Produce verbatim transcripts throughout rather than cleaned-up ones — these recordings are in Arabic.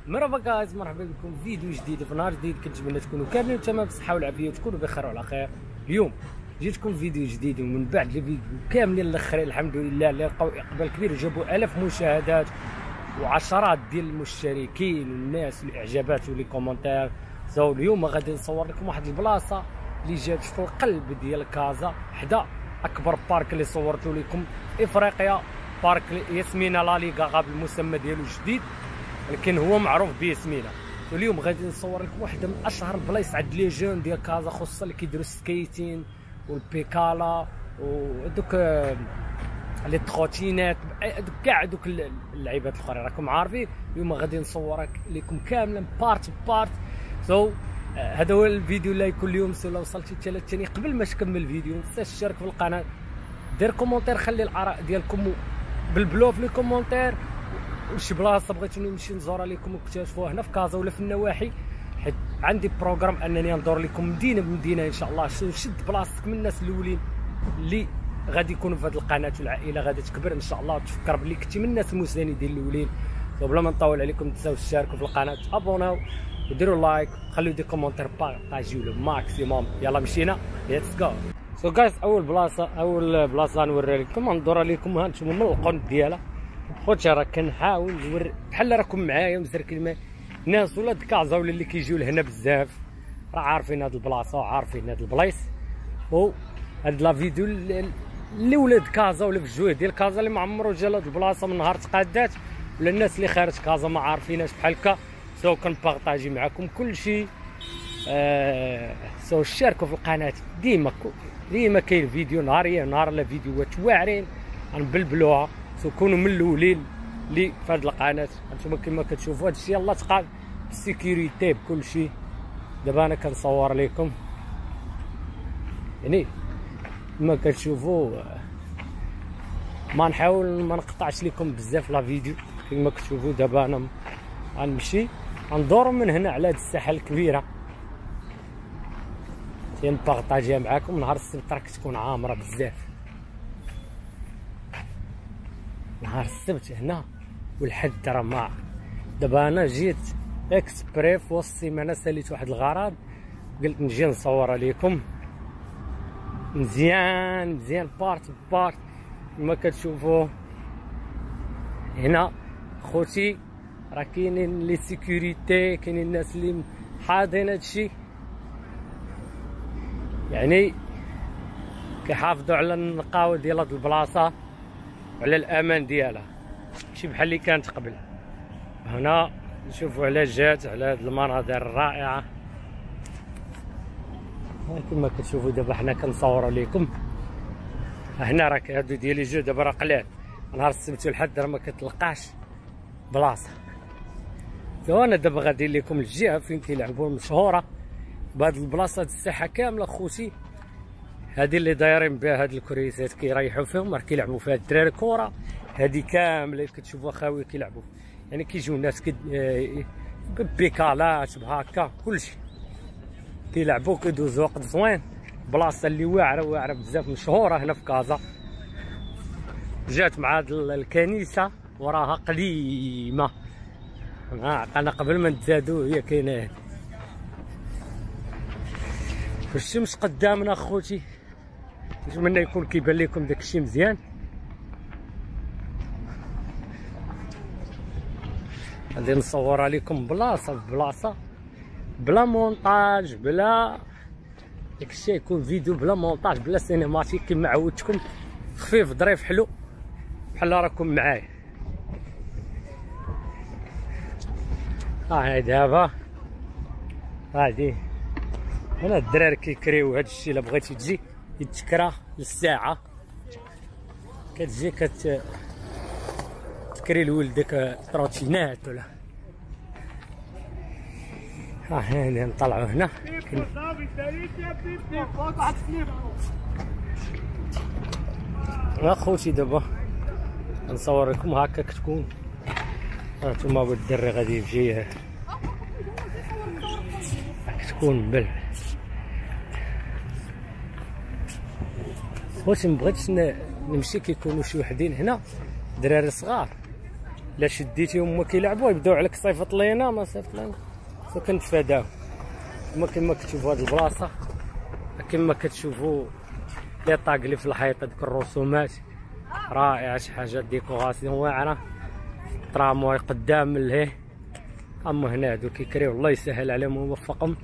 مرحبا جايز، مرحبا بكم في فيديو جديد في نهار جديد. كنتمنى تكونوا كاملين تمام بالصحه والعافيه وتكونوا بخير وعلى خير. اليوم جيتكم فيديو جديد ومن بعد لي فيديو كاملين الاخرين الحمد لله اللي لقاو اقبال كبير وجابوا الاف مشاهدات وعشرات ديال المشتركين والناس والاعجابات ولي كومونتير. سو اليوم غادي نصور لكم واحد البلاصه اللي جات في القلب ديال كازا، حدا اكبر بارك اللي صورت لكم افريقيا، بارك ياسمينة لا ليغا بالمسمى ديالو الجديد، لكن هو معروف بياسمينة. واليوم غادي نصور لكم واحده من اشهر البلايص عند لي جون ديال كازا، خصوصا اللي كيديروا السكيتين والبيكالا ودوك لي تروتينات، دوك كاع دوك اللعيبات الاخرين راكم عارفين. اليوم غادي نصور لكم كاملا بارت بارت. سو هذا هو الفيديو اللي يكون اليوم. سو لو وصلتي حتى للثاني قبل ما تكمل الفيديو ما تنساش تشارك في القناه، دير كومونتير، خلي الاراء ديالكم بالبلو في لي كومونتير، وشي بلاصه بغيتو نمشي نزور لكم واكتشفوها هنا في كازا ولا في النواحي، حيت عندي بروغرام انني ندور لكم مدينه بمدينه ان شاء الله. شد بلاصتك من الناس الاولين اللي غادي يكونوا في هذه القناه، والعائله غادي تكبر ان شاء الله وتفكر بلي كنتي من الناس المساندين الاولين. بلا ما نطول عليكم تنساو تشاركوا في القناه، ابوناو وديروا لايك، خليو دي كومونتير، بارطاجيو لو ماكسيموم. يلا مشينا، ليتس جو. سو جايز اول بلاصه اول بلاصه نوري لكم، ندور لكم ها انتم من القند ديالها. خوتي راه كنحاول نوري بحال راكم معايا مزركين مع ناس ولاد كازا ولا اللي كيجيو لهنا بزاف، راه عارفين هاد البلاصه وعارفين هاد البلايص. و هاد لا فيديو اللي ولاد كازا ولا في الجويه ديال كازا اللي ما عمرو جا لهاد البلاصه من نهار تقادات، ولا الناس اللي خارج كازا ما عارفيناش بحال هكا. سو كنبارطاجي معكم كلشي. آه سو شاركوا في القناه، ديما ديما كاين فيديو نهاريا نهار لا فيديوهات واعرين غنبلبلوها. سو كونوا من الاولين اللي في هذه القناه. انتم كما كتشوفوا هذا الشيء يلاه تقاد بالسيكوريتي بكلشي. دابا انا كنصور لكم يعني كما كتشوفوا، ما نحاول ما نقطعش لكم بزاف لا فيديو. كما كتشوفوا دابا انا غنمشي غندور من هنا على هذه الساحه الكبيره، تنبارطاجيها معاكم. نهار السبت راك تكون عامره بزاف، نهار السبت هنا والحد راه ما. دابا انا جيت اكسبري في وسط السيمانه، ساليت واحد الغرض قلت نجي نصور لكم مزيان مزيان بارت بارت. كما كتشوفوا هنا خوتي راه كاينين لي سيكوريتي، كاينين الناس اللي حاضين هادشي، يعني كيحافظوا على النقاوه ديال هاد البلاصه وعلى الامان ديالها، ماشي بحال اللي كانت قبل. هنا نشوفوا على جات على هاد المناظر الرائعه. كما كتشوفوا دابا حنا كنصوروا لكم هنا، راك هادو ديالي جو دابا راه قلال. نهار السبت والحد راه ما كتلقاش بلاصه. انا دابا غادي لكم الجهه فين كيلعبوا المشهوره بهاد البلاصه، هاد الساحه كامله خوتي هادي اللي دايرين بها هاد الكريسات كيريحوا فيهم، راه كيلعبوا فيها الدراري كره. هادي كامله كتشوفوها خاويه كيلعبوا، يعني كيجيو ناس كد... بيكالات بهاكا كلشي كيلعبوا كيدوزوا وقت زوين. بلاصه اللي واعره واعره بزاف، مشهوره هنا في كازا. جات مع هاد الكنيسه وراها قديمه، انا قبل ما نتزادوا هي كاينه. الشمس قدامنا اخوتي، نتمنى يكون كيبان لكم داكشي مزيان. غادي نصور لكم بلاصه ببلاصه بلا مونتاج، بلا داكشي يكون فيديو بلا مونتاج بلا سينماتيك، كما عودتكم خفيف ظريف حلو بحال راكم معايا. ها دابا هادي هنا الدراري كيكريو هادشي. الا بغيتي تجي يتكرا للساعه كتجي كت تكري لولدك تروتينات ولا. ها هنا نطلعوا هنا اخوتي. دابا نصور لكم هكا كتكون هانتوما والدري غادي يجي تكون بل. خوتي مبغيتش نمشي كيكونوا شي وحدين هنا دراري صغار الا شديتيهم هما كيلعبوا يبداو عليك صيفط لينا ما صيفط لينا، سو كنتفاداو. كما كما كتشوفوا هاد البلاصه، كما كتشوفوا لي طاق اللي في الحيط، هذوك الرسومات رائعه، شي حاجه ديكوراسيون واعره. ترامواي قدام من لهيه، اما هنا هادو كيكريو الله يسهل عليهم ويوفقهم.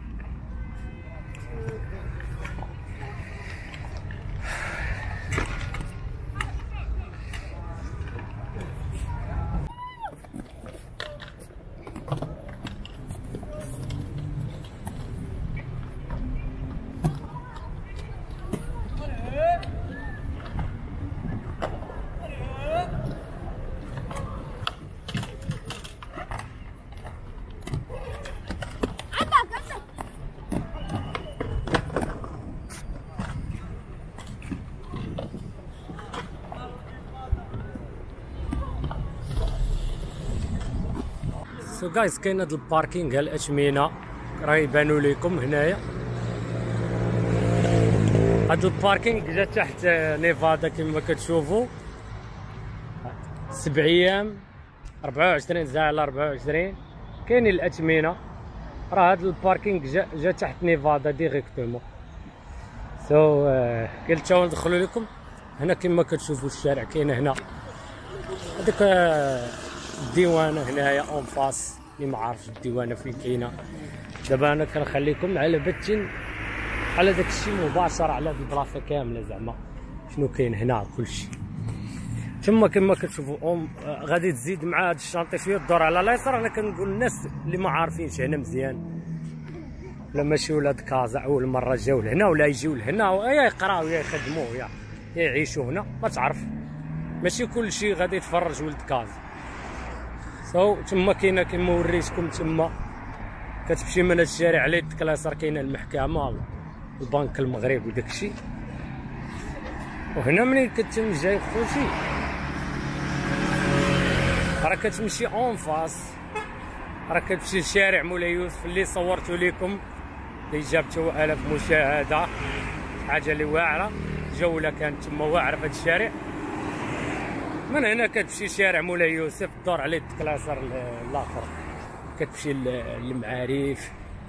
سو جايز كاين هاد الباركينغ الاثمنه راه يبانوا لكم هنايا. هاد الباركينغ جا تحت نيفادا كما كتشوفوا، سبع ايام أربعة وعشرين ساعه على أربعة وعشرين كاينين الاثمنه. راه هاد الباركينغ جا, جا تحت نيفادا ديريكتومون. سو قلت تا ندخلوا لكم هنا كما كتشوفوا الشارع كاين هنا هذيك الديوانه هنايا اون فاس، اللي ما عارفش الديوانه فين كاينه. دابا انا كنخليكم على بتين على داك الشيء مباشر، على هاد البلاصه كامله زعما شنو كاين هنا كلشي. تما كما كتشوفوا أم غادي تزيد مع هاد الشانطي شويه الدور على اليسار. انا كنقول للناس اللي ما عارفينش هنا مزيان، ولا ماشي ولاد كازا اول مره جاو لهنا ولا يجيو لهنا يا يقراو يا يخدموا يا يعيشوا هنا، ما تعرف ماشي كلشي غادي يتفرج ولد كازا. سو تما كاينه كما وريتكم، تما كتمشي من هاد الشارع على يدك اليسار كاينه المحكمه والبنك المغرب وداك الشيء. وهنا منين كتم جاي خوتي راه كتمشي اون فاس، راه كتمشي لشارع مولاي يوسف اللي صورتو لكم، اللي جابته آلاف مشاهده، حاجه اللي واعره. جوله كانت تما واعره في هاد الشارع. من هنا كتمشي شارع مولاي يوسف دور على يدك اليسار الاخر كتمشي للمعارف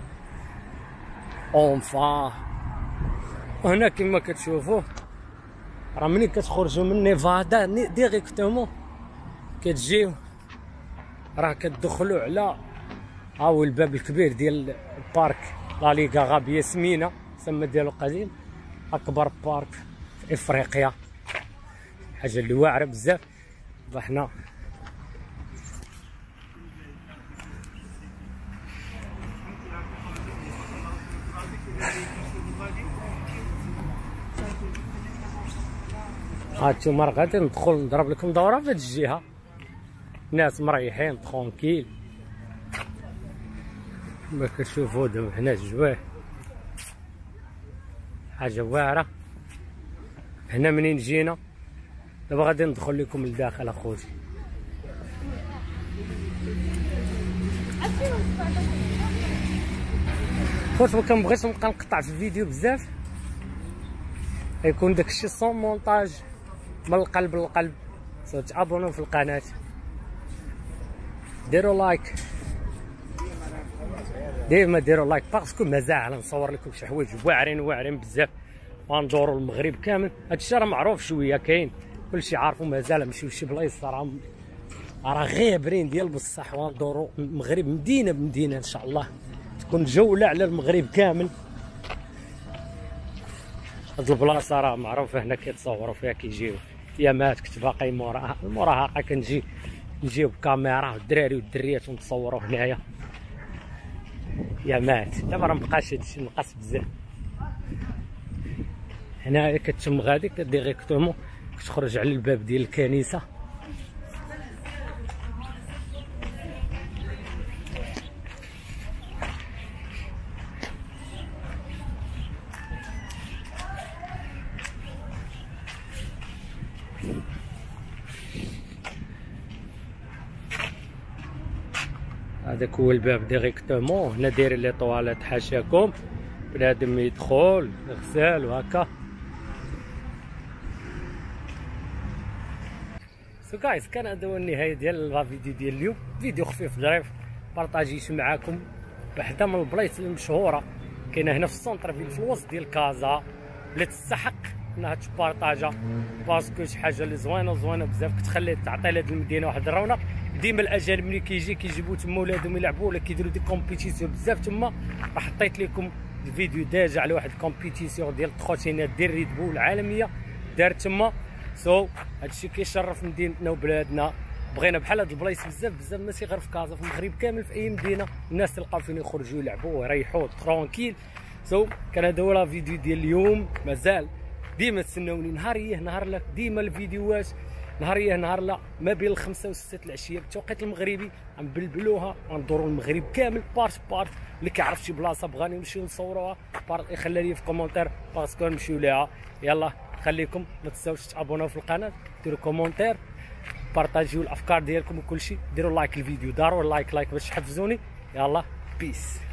اونفا. وهنا كما كتشوفوا راه منين كتخرجوا من نيفادا ديريكتومون كتجيو راه كتدخلوا على ها هو الباب الكبير ديال البارك لا ليغا غابيه سمينه، سما ديالو قديم، اكبر بارك في افريقيا، حاجه اللي واعره بزاف. حنا هانتوما راه غادي ندخل نضرب لكم دوره في هاد الجهه، الناس مريحين ترونكيل كما كتشوفوا. دابا هنا الجواه حاجه واعره. هنا منين جينا دابا غادي ندخل لكم لداخل اخوتي. خوت ما كنبغيش نبقى نقطع في الفيديو بزاف، يكون داكشي صون مونتاج من القلب للقلب. سو تابونوا في القناه، ديروا لايك، ديما ديروا لايك باسكو مازال نصور لكم شي حوايج واعرين واعرين بزاف، وندوروا المغرب كامل. هادشي راه معروف شويه، كاين كلشي عارفو، مازال نمشيو لشي بلايص راه راه غابرين ديال بصح، وندوروا المغرب مدينه بمدينه ان شاء الله، تكون جوله على المغرب كامل. هاد البلاصه راه معروفه هنا كيتصوروا فيها، كيجيو يامات كنت باقي موراها المراهقه كنجي نجيو بكاميرا والدراري والدريات ونتصوروا هنايا يامات. دابا راه مبقاش هادشي نقص بزاف. هنايا كتم غادي ديريكتومون كتخرج على الباب ديال الكنيسه. هذاك هو الباب ديريكتومون. هنا دايرين لي طواليت حاشاكم، بنادم يدخل يغسل وهكا. سو جايز كان هذا هو النهايه ديال لا فيديو ديال اليوم. فيديو خفيف ظريف بارطاجيت معاكم بحدا من البلايص المشهوره كاينه هنا في السونتر فيل في الوسط ديال كازا اللي تستحق انها تبارطاجا باسكو شي حاجه اللي زوينه زوينه بزاف كتخلي تعطي لهاد المدينه واحد الرونق. ديما الاجانب ملي كيجي كيجيبوا تما ولادهم يلعبوا ولا كيديروا دي كومبيتيسيون بزاف تما. راه حطيت لكم الفيديو ديجا على واحد الكومبيتيسيون ديال التروتينات ديال ريد بول العالميه دارت تما. سو هادشي كيشرف مدينتنا وبلادنا. بغينا بحال هاد البلايص بزاف بزاف ماشي غير في كازا، في المغرب كامل في اي مدينه الناس تلقاو فين يخرجوا يلعبوا ويريحوا ترونكيل. سو كان هذا هو لا فيديو ديال اليوم. مازال ديما تسناوني نهاريه نهار لا، ديما الفيديوهات نهاريه نهار لا ما بين الخمسه والسته العشيه بالتوقيت المغربي غنبلبلوها غندوروا المغرب كامل بارت بارت. اللي كيعرف شي بلاصه بغاني نمشيو نصوروها بارت يخلي لي في كومونتير باسكو نمشيو ليها. يلا خليكم ما تنساوش تابوناو في القناه، ديروا كومونتير، بارطاجيو الافكار ديالكم وكلشي. ديروا لايك الفيديو، داروا لايك لايك باش تحفزوني. يلا بيس.